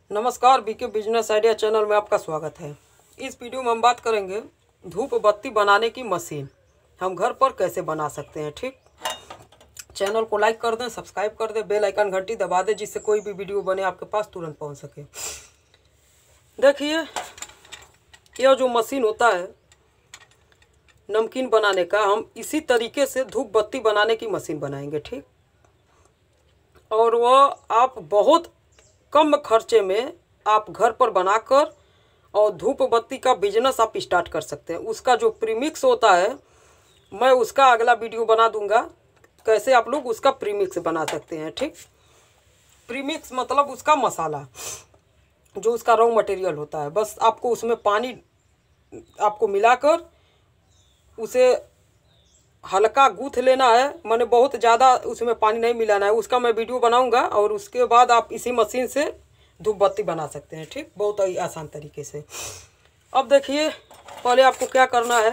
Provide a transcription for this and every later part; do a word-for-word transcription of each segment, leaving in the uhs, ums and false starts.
नमस्कार, BK business idea channel में आपका स्वागत है। इस वीडियो में हम बात करेंगे धूप बत्ती बनाने की मशीन हम घर पर कैसे बना सकते हैं। ठीक, चैनल को लाइक कर दें, सब्सक्राइब कर दें, बेल आइकन घंटी दबा दें, जिससे कोई भी वीडियो बने आपके पास तुरंत पहुंच सके। देखिए, यह जो मशीन होता है नमकीन बनाने का, हम इसी तरीके से धूप बत्ती बनाने की मशीन बनाएंगे। ठीक, और वह आप बहुत कम खर्चे में आप घर पर बनाकर और धूप बत्ती का बिजनेस आप स्टार्ट कर सकते हैं। उसका जो प्रीमिक्स होता है, मैं उसका अगला वीडियो बना दूंगा, कैसे आप लोग उसका प्रीमिक्स बना सकते हैं। ठीक, प्रीमिक्स मतलब उसका मसाला, जो उसका रॉ मटेरियल होता है। बस आपको उसमें पानी आपको मिलाकर उसे हल्का गूँथ लेना है, मैंने बहुत ज़्यादा उसमें पानी नहीं मिलाना है। उसका मैं वीडियो बनाऊंगा और उसके बाद आप इसी मशीन से धूप बत्ती बना सकते हैं। ठीक, बहुत ही आसान तरीके से। अब देखिए, पहले आपको क्या करना है,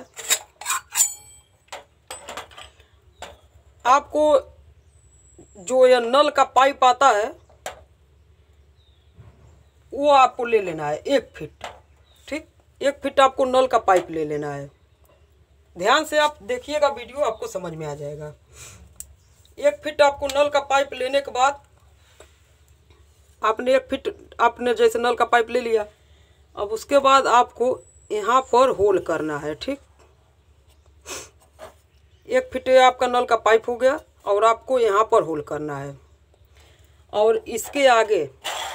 आपको जो यह नल का पाइप आता है वो आपको ले लेना है एक फीट। ठीक, एक फीट आपको नल का पाइप ले लेना है। ध्यान से आप देखिएगा, वीडियो आपको समझ में आ जाएगा। एक फीट आपको नल का पाइप लेने के बाद आपने एक फीट आपने जैसे नल का पाइप ले लिया, अब उसके बाद आपको यहाँ पर होल करना है। ठीक, एक फीट आपका नल का पाइप हो गया और आपको यहाँ पर होल करना है। और इसके आगे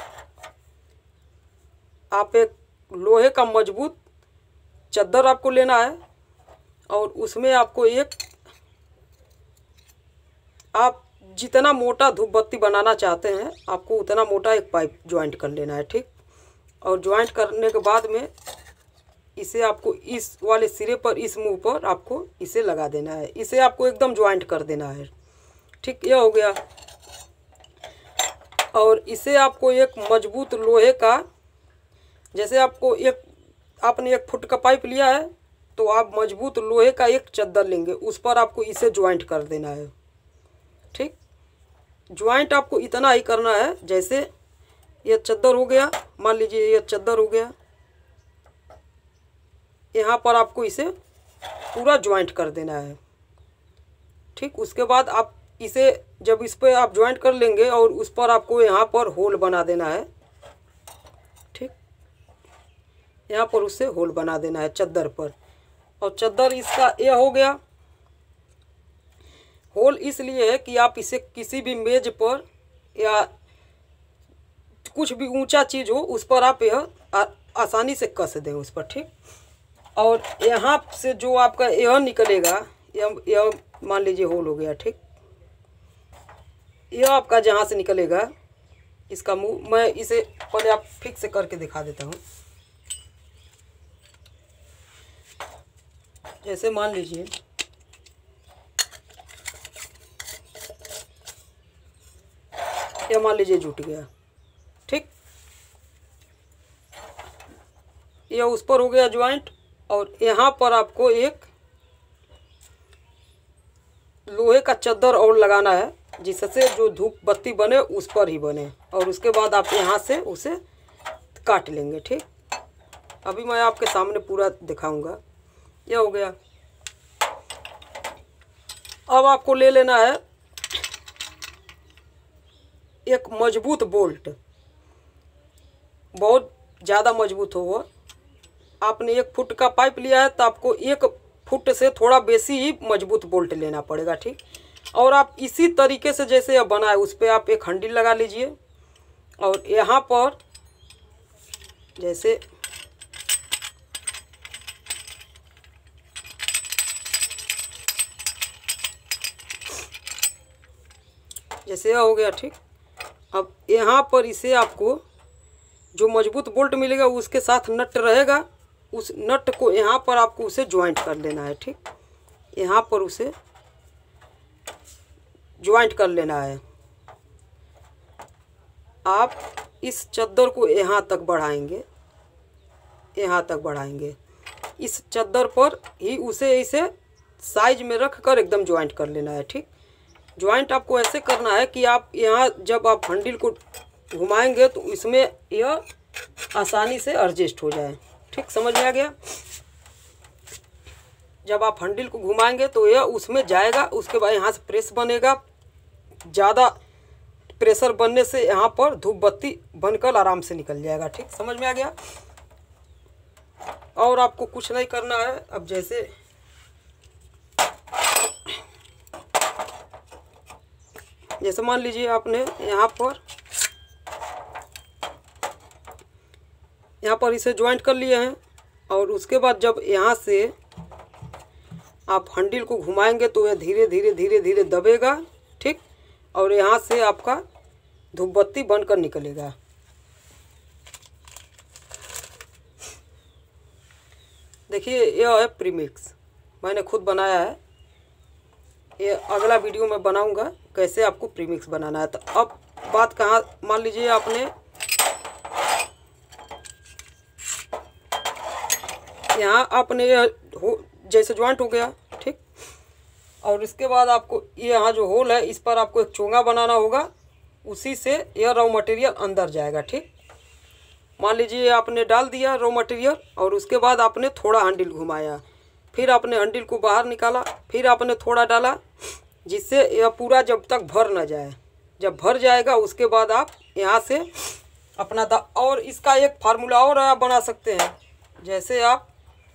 आप एक लोहे का मजबूत चद्दर आपको लेना है और उसमें आपको एक आप जितना मोटा धूप बत्ती बनाना चाहते हैं आपको उतना मोटा एक पाइप ज्वाइंट कर लेना है। ठीक, और ज्वाइंट करने के बाद में इसे आपको इस वाले सिरे पर, इस मुंह पर आपको इसे लगा देना है। इसे आपको एकदम ज्वाइंट कर देना है। ठीक, यह हो गया। और इसे आपको एक मजबूत लोहे का, जैसे आपको एक आपने एक फुट का पाइप लिया है तो आप मजबूत लोहे का एक चद्दर लेंगे, उस पर आपको इसे ज्वाइंट कर देना है। ठीक, ज्वाइंट आपको इतना ही करना है, जैसे ये चद्दर हो गया, मान लीजिए ये चद्दर हो गया, यहाँ पर आपको इसे पूरा ज्वाइंट कर देना है। ठीक, उसके बाद आप इसे जब इस पर आप ज्वाइंट कर लेंगे और उस पर आपको यहाँ पर होल बना देना है। ठीक, यहाँ पर उससे होल बना देना है चद्दर पर। और चद्दर इसका यह हो गया। होल इसलिए है कि आप इसे किसी भी मेज पर या कुछ भी ऊंचा चीज़ हो उस पर आप यह आसानी से कस दें उस पर। ठीक, और यहाँ से जो आपका यह निकलेगा, यह यह मान लीजिए होल हो गया। ठीक, यह आपका जहाँ से निकलेगा इसका मुंह, मैं इसे पहले आप फिक्स करके दिखा देता हूँ। जैसे मान लीजिए ये मान लीजिए जुट गया। ठीक, यह उस पर हो गया ज्वाइंट और यहाँ पर आपको एक लोहे का चद्दर और लगाना है, जिससे जो धूप बत्ती बने उस पर ही बने। और उसके बाद आप यहाँ से उसे काट लेंगे। ठीक, अभी मैं आपके सामने पूरा दिखाऊंगा। यह हो गया। अब आपको ले लेना है एक मजबूत बोल्ट, बहुत ज़्यादा मजबूत हो वो। आपने एक फुट का पाइप लिया है तो आपको एक फुट से थोड़ा बेसी ही मजबूत बोल्ट लेना पड़ेगा। ठीक, और आप इसी तरीके से जैसे यह बनाए उस पर आप एक हंडी लगा लीजिए और यहाँ पर जैसे जैसे यह हो गया। ठीक, अब यहाँ पर इसे आपको जो मजबूत बोल्ट मिलेगा उसके साथ नट रहेगा, उस नट को यहाँ पर आपको उसे ज्वाइंट कर लेना है। ठीक, यहाँ पर उसे ज्वाइंट कर लेना है। आप इस चद्दर को यहाँ तक बढ़ाएंगे, यहाँ तक बढ़ाएंगे, इस चद्दर पर ही उसे इसे साइज में रख कर एकदम ज्वाइंट कर लेना है। ठीक, ज्वाइंट आपको ऐसे करना है कि आप यहाँ जब आप हंडिल को घुमाएंगे तो इसमें यह आसानी से एडजस्ट हो जाए। ठीक, समझ में आ गया। जब आप हैंडल को घुमाएंगे तो यह उसमें जाएगा, उसके बाद यहाँ से प्रेस बनेगा। ज़्यादा प्रेशर बनने से यहाँ पर धूप बत्ती बनकर आराम से निकल जाएगा। ठीक, समझ में आ गया। और आपको कुछ नहीं करना है। अब जैसे जैसे मान लीजिए आपने यहाँ पर यहाँ पर इसे ज्वाइंट कर लिए हैं, और उसके बाद जब यहाँ से आप हैंडल को घुमाएंगे तो यह धीरे धीरे धीरे धीरे दबेगा। ठीक, और यहाँ से आपका धूप बत्ती बनकर निकलेगा। देखिए, यह है प्रीमिक्स, मैंने खुद बनाया है। ये अगला वीडियो में बनाऊंगा कैसे आपको प्रीमिक्स बनाना है। तो अब बात कहाँ, मान लीजिए आपने यहाँ आपने यह हो जैसे ज्वाइंट हो गया। ठीक, और इसके बाद आपको ये यहाँ जो होल है इस पर आपको एक चोंगा बनाना होगा, उसी से यह रॉ मटेरियल अंदर जाएगा। ठीक, मान लीजिए आपने डाल दिया रॉ मटेरियल, और उसके बाद आपने थोड़ा हैंडल घुमाया, फिर आपने हैंडल को बाहर निकाला, फिर आपने थोड़ा डाला, जिससे यह पूरा जब तक भर न जाए। जब भर जाएगा उसके बाद आप यहाँ से अपना दा और इसका एक फार्मूला और आप बना सकते हैं। जैसे आप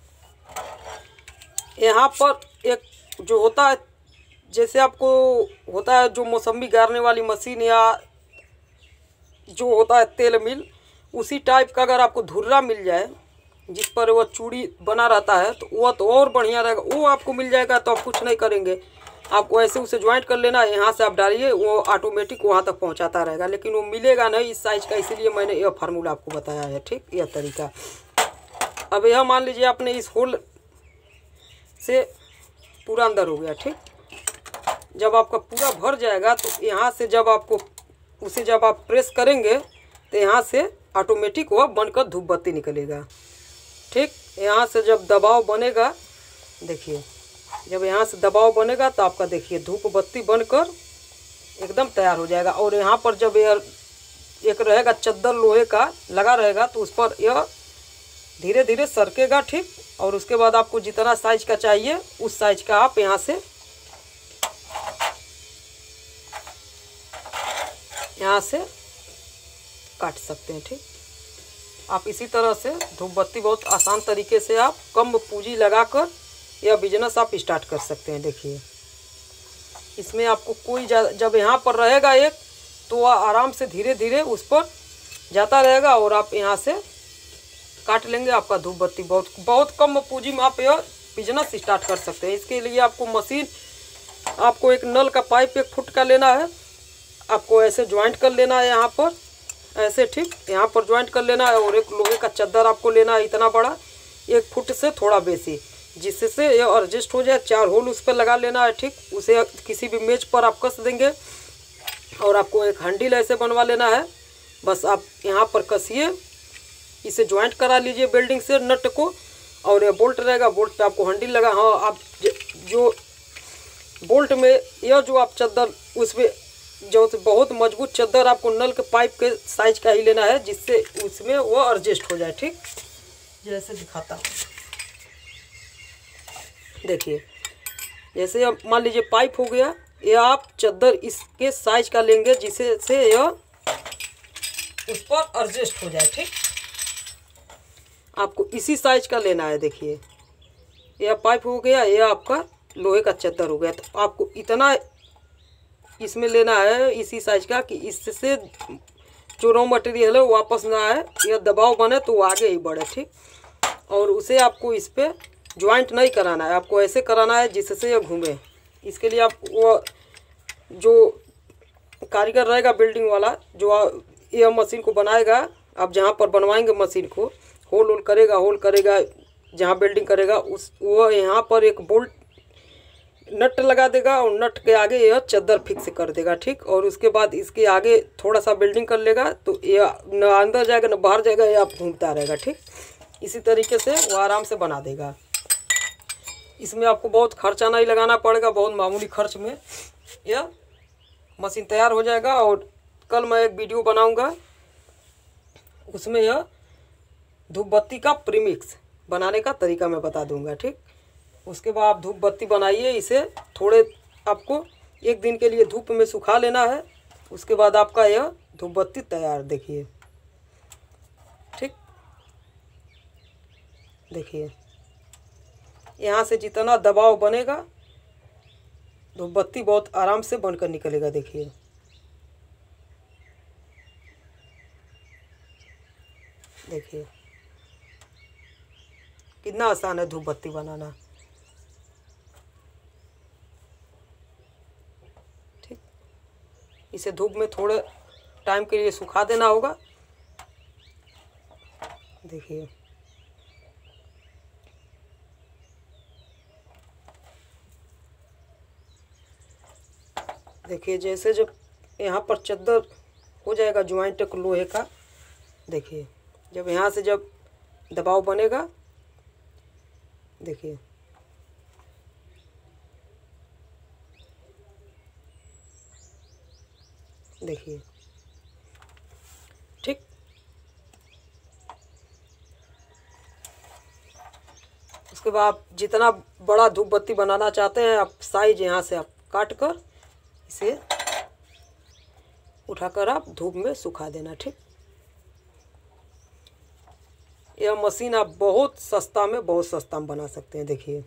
यहाँ पर एक जो होता है, जैसे आपको होता है जो मौसम्बी गाड़ने वाली मशीन या जो होता है तेल मिल, उसी टाइप का अगर आपको धुर्रा मिल जाए जिस पर वह चूड़ी बना रहता है तो वह तो और बढ़िया रहेगा। वो आपको मिल जाएगा तो आप कुछ नहीं करेंगे, आपको ऐसे उसे ज्वाइंट कर लेना है, यहाँ से आप डालिए, वो ऑटोमेटिक वहाँ तक पहुँचाता रहेगा। लेकिन वो मिलेगा नहीं इस साइज़ का, इसीलिए मैंने यह फार्मूला आपको बताया है। ठीक, यह तरीका। अब यह मान लीजिए आपने इस होल से पूरा अंदर हो गया। ठीक, जब आपका पूरा भर जाएगा तो यहाँ से जब आपको उसे जब आप प्रेस करेंगे तो यहाँ से ऑटोमेटिक वह बनकर धूप बत्ती निकलेगा। ठीक, यहाँ से जब दबाव बनेगा, देखिए जब यहाँ से दबाव बनेगा तो आपका देखिए धूप बत्ती बनकर एकदम तैयार हो जाएगा। और यहाँ पर जब यह एक रहेगा चद्दर लोहे का लगा रहेगा तो उस पर यह धीरे धीरे सरकेगा। ठीक, और उसके बाद आपको जितना साइज का चाहिए उस साइज का आप यहाँ से यहाँ से काट सकते हैं। ठीक, आप इसी तरह से धूप बत्ती बहुत आसान तरीके से आप कम पूंजी लगाकर यह बिजनेस आप स्टार्ट कर सकते हैं। देखिए, इसमें आपको कोई जब यहाँ पर रहेगा एक तो वह आराम से धीरे धीरे उस पर जाता रहेगा, और आप यहाँ से काट लेंगे। आपका धूप बत्ती बहुत बहुत कम पूंजी में आप यह बिजनेस स्टार्ट कर सकते हैं। इसके लिए आपको मशीन, आपको एक नल का पाइप एक फुट का लेना है, आपको ऐसे ज्वाइंट कर लेना है यहाँ पर ऐसे। ठीक, यहाँ पर ज्वाइंट कर लेना है, और एक लोहे का चद्दर आपको लेना है इतना बड़ा, एक फुट से थोड़ा बेसी, जिससे ये एडजस्ट हो जाए। चार होल उस पर लगा लेना है। ठीक, उसे किसी भी मेज पर आप कस देंगे, और आपको एक हैंडल ऐसे बनवा लेना है। बस आप यहाँ पर कसिए, इसे ज्वाइंट करा लीजिए वेल्डिंग से नट को, और ये बोल्ट रहेगा, बोल्ट पे आपको हैंडल लगा। हाँ, आप जो बोल्ट में यह जो आप चद्दर उसमें जो बहुत मजबूत चद्दर आपको नल के पाइप के साइज का ही लेना है, जिससे उसमें वो एडजस्ट हो जाए। ठीक, जैसे दिखाता हूँ, देखिए जैसे अब मान लीजिए पाइप हो गया, यह आप चद्दर इसके साइज का लेंगे जिससे से यह उस पर एडजस्ट हो जाए। ठीक, आपको इसी साइज का लेना है। देखिए, यह पाइप हो गया, यह आपका लोहे का चद्दर हो गया। तो आपको इतना इसमें लेना है इसी साइज का कि इससे जो रॉ मटेरियल है वो वापस ना आए, यह दबाव बने तो वो आगे ही बढ़े। ठीक, और उसे आपको इस पर ज्वाइंट नहीं कराना है, आपको ऐसे कराना है जिससे यह घूमे। इसके लिए आप वो जो कारीगर रहेगा बिल्डिंग वाला, जो यह मशीन को बनाएगा, आप जहाँ पर बनवाएंगे मशीन को, होल होल करेगा होल करेगा जहाँ बिल्डिंग करेगा, उस वो यहाँ पर एक बोल्ट नट लगा देगा, और नट के आगे यह चद्दर फिक्स कर देगा। ठीक, और उसके बाद इसके आगे थोड़ा सा बिल्डिंग कर लेगा तो यह न अंदर जाएगा न बाहर जाएगा, यह आप घूमता रहेगा। ठीक, इसी तरीके से वो आराम से बना देगा। इसमें आपको बहुत खर्चा नहीं लगाना पड़ेगा, बहुत मामूली खर्च में यह मशीन तैयार हो जाएगा। और कल मैं एक वीडियो बनाऊंगा उसमें यह धूप बत्ती का प्रीमिक्स बनाने का तरीका मैं बता दूंगा। ठीक, उसके बाद आप धूप बत्ती बनाइए। इसे थोड़े आपको एक दिन के लिए धूप में सुखा लेना है। उसके बाद आपका यह धूप बत्ती तैयार। देखिए, ठीक, देखिए यहाँ से जितना दबाव बनेगा धूप बत्ती बहुत आराम से बनकर निकलेगा। देखिए, देखिए कितना आसान है धूप बत्ती बनाना। ठीक, इसे धूप में थोड़े टाइम के लिए सुखा देना होगा। देखिए, देखिए जैसे जब यहाँ पर चद्दर हो जाएगा ज्वाइंट लोहे का, देखिए जब यहाँ से जब दबाव बनेगा, देखिए देखिए ठीक, उसके बाद आप जितना बड़ा धूप बत्ती बनाना चाहते हैं आप साइज यहाँ से आप काट कर इसे उठाकर आप धूप में सुखा देना। ठीक, यह मशीन आप बहुत सस्ता में बहुत सस्ता में बना सकते हैं। देखिए,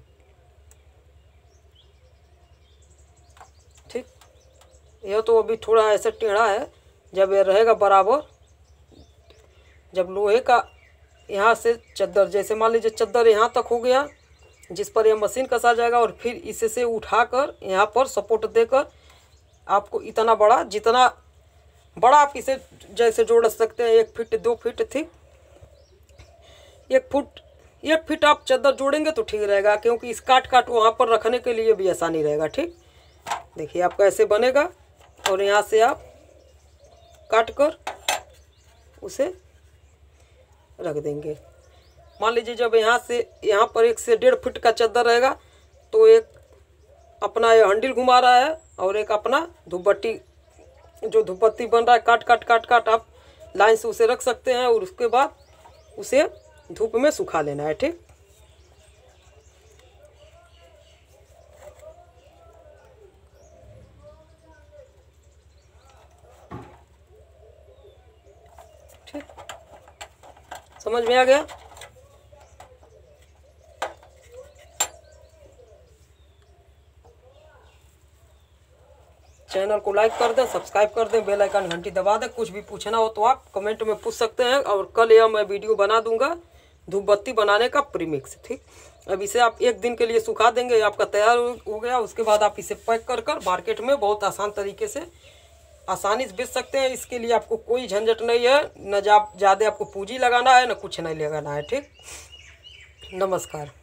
ठीक, यह तो अभी थोड़ा ऐसा टेढ़ा है। जब यह रहेगा बराबर, जब लोहे का यहाँ से चद्दर, जैसे मान लीजिए चद्दर यहाँ तक हो गया जिस पर यह मशीन कसा जाएगा, और फिर इसे से उठाकर यहाँ पर सपोर्ट देकर आपको इतना बड़ा, जितना बड़ा आप इसे जैसे जोड़ सकते हैं, एक फीट दो फीट, ठीक, एक फुट एक फीट आप चद्दर जोड़ेंगे तो ठीक रहेगा, क्योंकि इस काट काट वहाँ पर रखने के लिए भी आसानी रहेगा। ठीक, देखिए आपका ऐसे बनेगा और यहाँ से आप काट कर उसे रख देंगे। मान लीजिए जब यहाँ से यहाँ पर एक से डेढ़ फीट का चद्दर रहेगा तो एक अपना ये हंडिल घुमा रहा है और एक अपना धूप बत्ती, जो धूप बत्ती बन रहा है, काट काट काट काट आप लाइन से उसे रख सकते हैं और उसके बाद उसे धूप में सुखा लेना है। ठीक, ठीक, समझ में आ गया? चैनल को लाइक कर दें, सब्सक्राइब कर दें, बेल आइकन घंटी दबा दें। कुछ भी पूछना हो तो आप कमेंट में पूछ सकते हैं, और कल यह मैं वीडियो बना दूंगा धूप बत्ती बनाने का प्रीमिक्स। ठीक, अब इसे आप एक दिन के लिए सुखा देंगे, आपका तैयार हो गया। उसके बाद आप इसे पैक कर कर मार्केट में बहुत आसान तरीके से आसानी से बेच सकते हैं। इसके लिए आपको कोई झंझट नहीं है, न ज़्यादा आपको पूंजी लगाना है, न कुछ नहीं लगाना है। ठीक, नमस्कार।